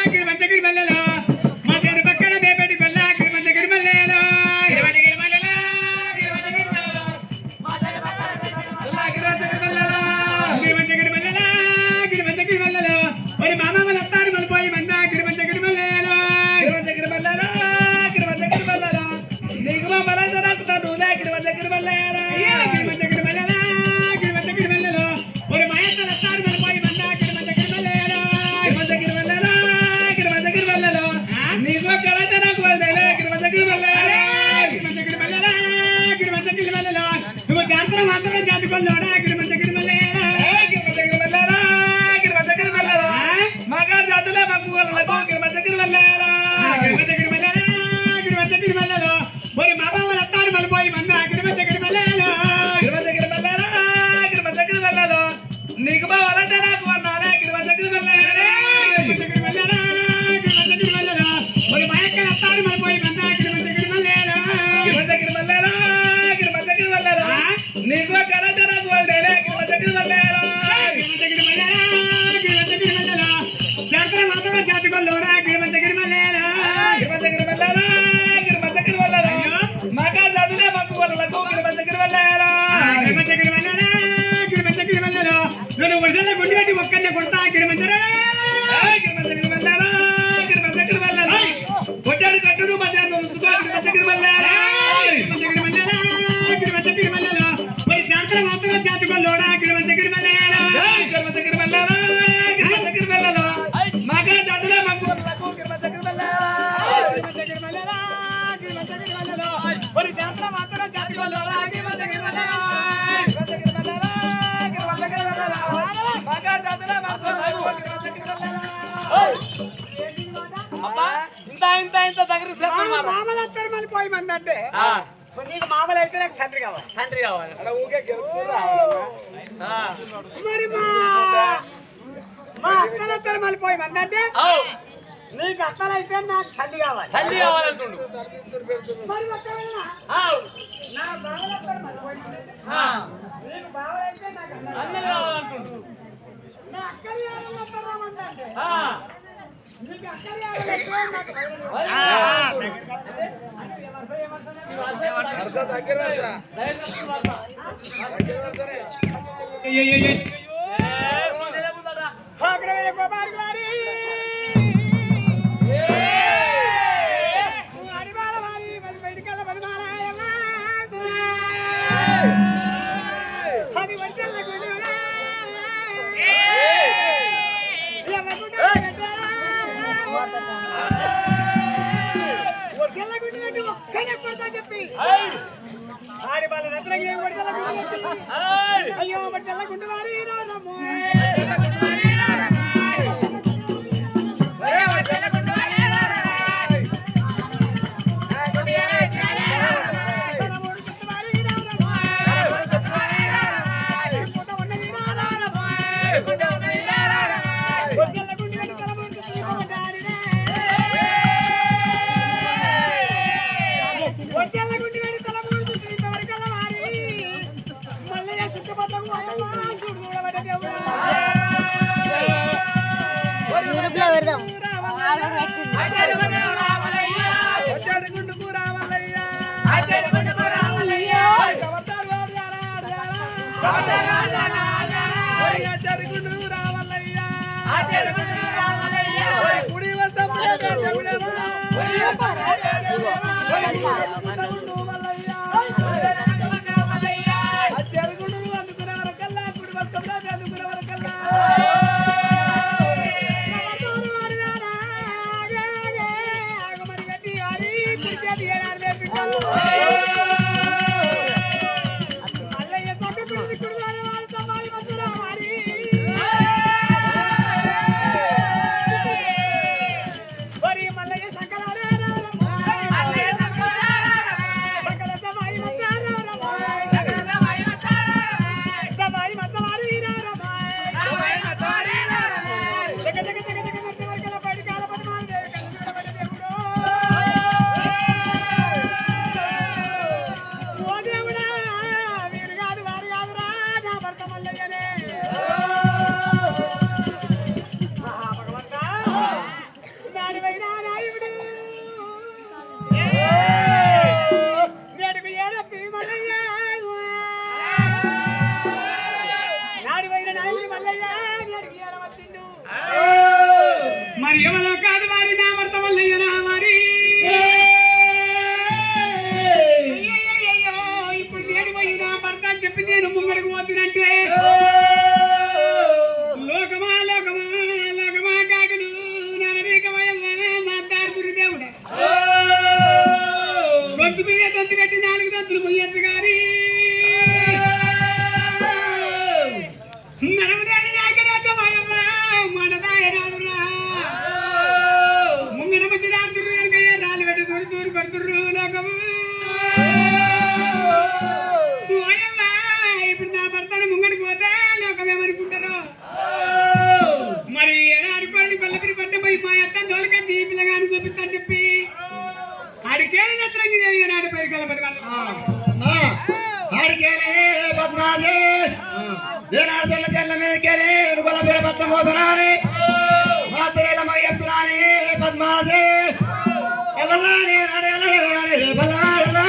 నీకు మామూలు అయితే నాకు తండ్రి కావాలి. తండ్రి కావాలి. మరి మా అక్కలతో మళ్ళీపోయి మందంటే నీకు అక్కలైతే నాకు తల్లి కావాలి. తల్లి కావాలంటుండు. మరి నా బావలతో మళ్ళీపోయి నీకు బావలైతే నాకు అన్నలు కావాలంటుండు. నా అక్కడి రామంటే నీకు అక్కడి చెప్పి ఆడి వాళ్ళ అయ్యో బట్టల గుండు వారి చూపిస్తాను చెప్పి ఆడికేలి నత్రంగి దేవి నాడు పేరుకెళ్ళ ఆడికేలే పద్మాదే ఏనాడు తెల్ల తెల్ల మీదకేలే ఉడుకుల పేర పట్టబోతున్నాని మాత్రేలమ్మ చెప్తున్నాని పద్మాదే ఎల్లలానే నడెలనే బలాడలా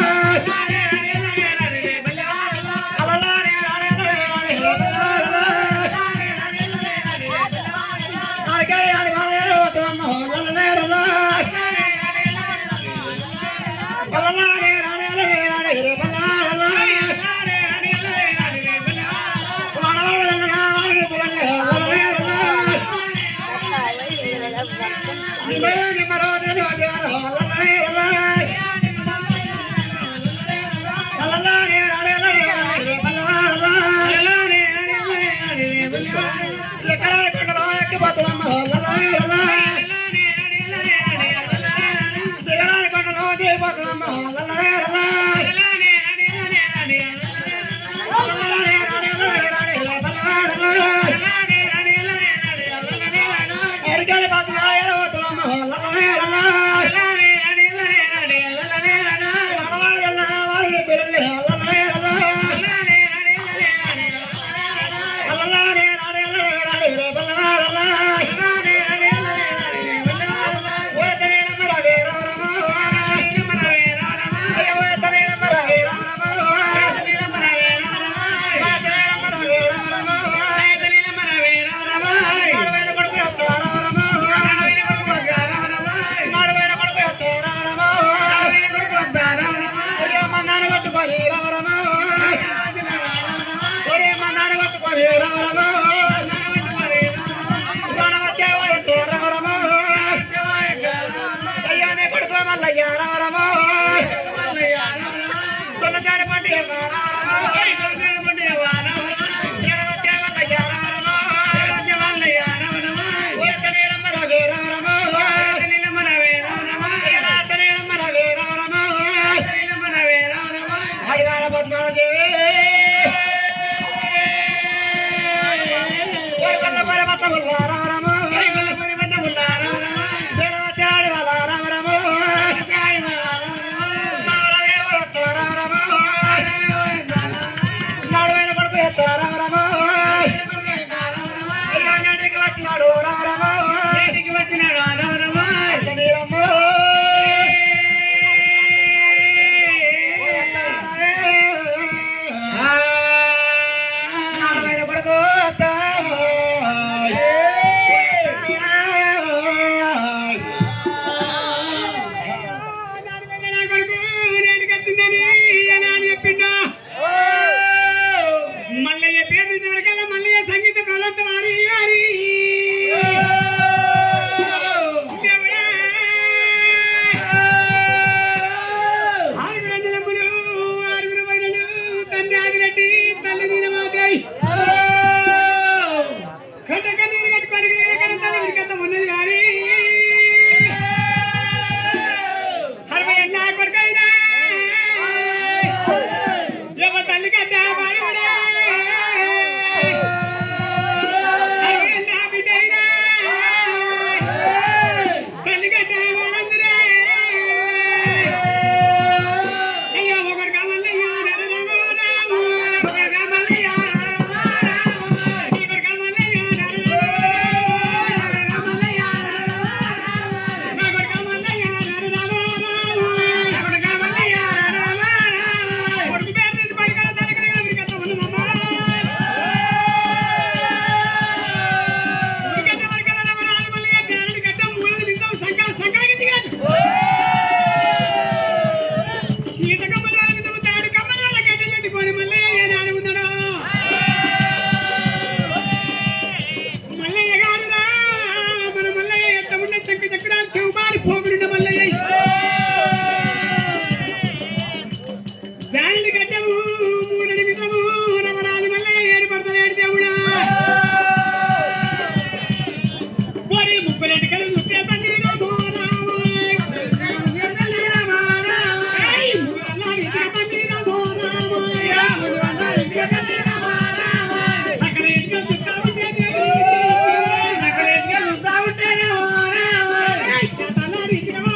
Thank you.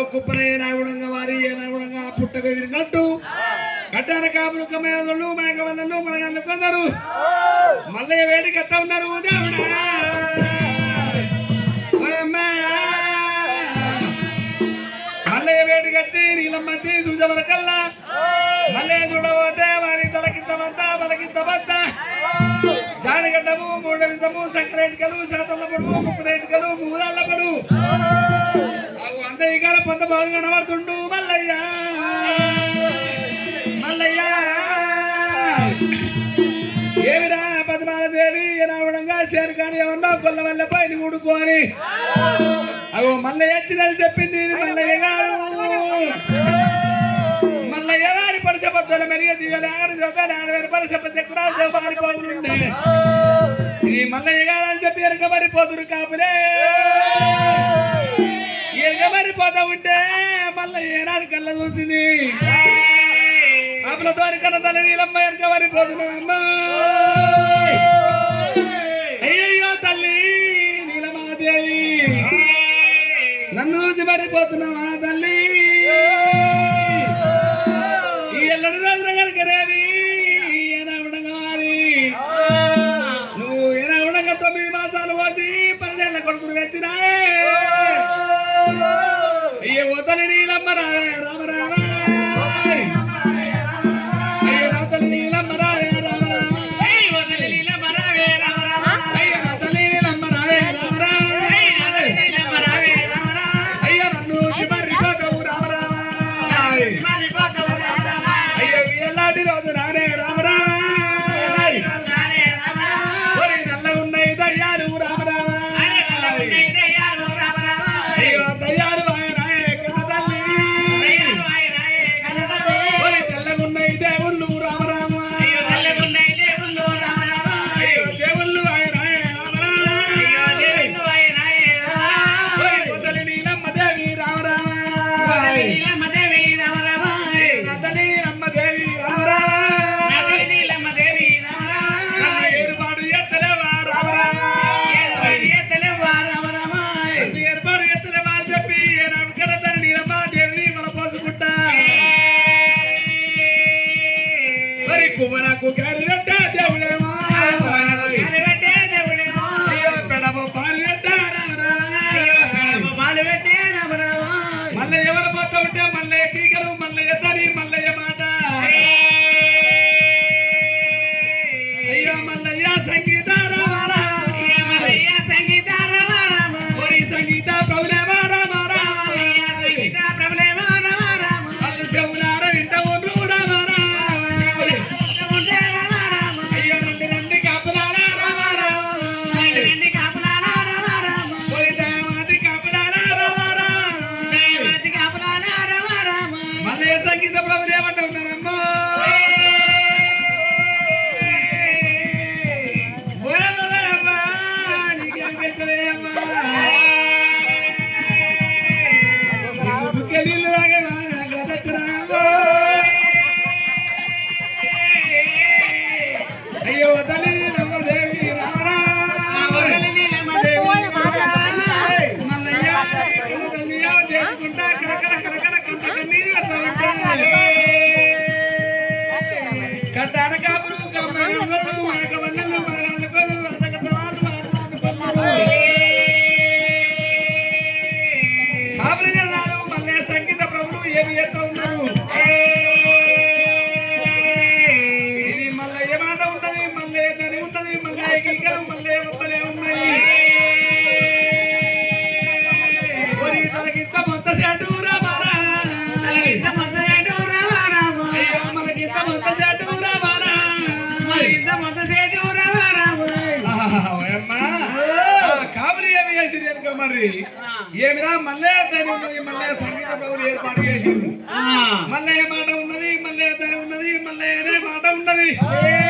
కుప్పనయ్యనాగుణంగా వారి ఏనాగుణంగా పుట్ట బెదిరినట్టు గడ్డాన కాపులు కమయాలు మేఘవల్లను మనగల్లు కొందరు మల్లయ్య వేడికి ఎత్తా ఉన్నారు దేవుడా మల్లయ్య వేడి కట్టి నీలమ్మంచి చూసేవరకల్లా మల్లయ్య చూడబోతే వారి తలకింతమంతా బలకింతమంత జాడగడ్డము మూడవింతము సంక్రాంతికలు శాతల పడుము ముప్పరేంటికలు మూరాళ్ళ పడు అందరి గారు పొంద బాగా కనబడుతుండు మల్లయ్య మల్లయ్య ఏమిరా పద్మాలదేవి రావడంగా చేరుకాని ఏమన్నా కొల్ల వల్ల పైన కూడుకోని అగో మల్లయ్య వచ్చినని చెప్పింది మల్లయ్య గారు మల్లయ్య గారి పరిసపత్తుల మెరిగ దిగలు ఆరు చోకాలు 6000 పరిసపత్తి ఎకరాలు చౌకాలి పోతుండే ఈ మల్లయ్య గారు అని చెప్పి ఎనక మరిపోతురు కాపులే ఎనక మరిపోతా ఉంటే మల్లయ్య ఏనాడు కళ్ళ చూసింది ఆపులతో కన్న తల నీలమ్మ ఎనక మరిపోతున్నా అయ్యయ్యో తల్లి నీలమాదేవి నన్ను చూసి మరిపోతున్నావా తల్లి ఈ ఎల్లడి రోజున కనుక రేవి ఏనాగుండగా వారి నువ్వు ఏనాగుండగా 9 మాసాలు పోసి 12 ఏళ్ళ కొడుకులు తెచ్చినా అయ్యే ఓతలి నీలమ్మ రావే రామ రామ అయ్యే రాతలి నీలమ్మ రావే రామ రామ ఓతలి నీలమ్మ రావే రామ రామ అయ్యే రాతలి నీలమ్మ రావే రామ రామ నీలమ్మ రావే రామ రామ అయ్యే నన్ను చిమరిపోతావు రామ రామ చిమరిపోతావు రామ రామ అయ్యే ఎల్లాడి రోజు రానే రామ రామ ఒరే నల్ల ఉన్నాయి దయ్యాలు రామ రామ అయ్యో దయ్యాలు ఆయనాయే కన్న తల్లి ఒరే తెల్లగున్నాయి దేవుళ్ళు రామ రామ అయ్యో దేవుళ్ళు ఆయనాయే రామ రామ ఒరే కొత్తలి నీలమ్మ దేవి రామ రామ నతలి నీలమ్మ దేవి రామ రామ నన్ను ఏర్పాటు చేస్తలేవా రామ రామ నన్ను ఏర్పాటు చేస్తలేవా అని చెప్పి ఏనాడు కన్నతల్లి నీలమ్మ దేవిని మన పోసుకుంటా మరి కుమ్మనకు గారి రెట్ట దేవుడేమా అయ్యో పెడమ పాలు రెట్ట రామ రామ మళ్ళీ ఎవరు పోతా ఉంటే మళ్ళీ కీకరు మల్లయ్య తని మల్లయ్య మాట అయ్యో మల్లయ్య సంగీత రామ రామ ఒరి సంగీత ప్రభులేమ రామ రామ వాళ్ళు చెవులార వింట ఉండు రామ రామ అయ్యో నండి కాపులారా రామ రామ ఒరి దయమాటి కాపులారా రామ రామ మల్లయ్య సంగీత ప్రభులేమంట ఉన్నారమ్మో అయ్యో తల్లి నీలమ్మ దేవి రామ రామ మల్లయ్య తల్లియో చేసుకుంటా కరకర కరకర కంట కన్నీరు కట్టాడ కాపులు కమ్మలు మేకవన్నెలు మనగల్లుకోలు అంతకట్టవాళ్ళు కాపులు గల్లారు మల్లయ్య సంగీత ప్రభులు ఏమి చేస్తూ ఉన్నారు ఇది మల్లయ్య మాట ఉంటది మల్లయ్య తని ఉంటది మల్లయ్య కీకలు మల్లయ్య ముక్కలే ఉన్నాయి ఒరి తనకింత మొత్త చెట్టు రామ అయ్యో మనకింత మొత్త చెట్టు రామ కాబరి ఏమి చేసింది కనుక మరి ఏమిరా మల్లయ్య తని ఉన్నది మల్లయ్య సంగీత ప్రభులు ఏర్పాటు చేసింది మల్లయ్య మాట ఉన్నది మల్లయ్య తని ఉన్నది మల్లయ్య మాట ఉన్నది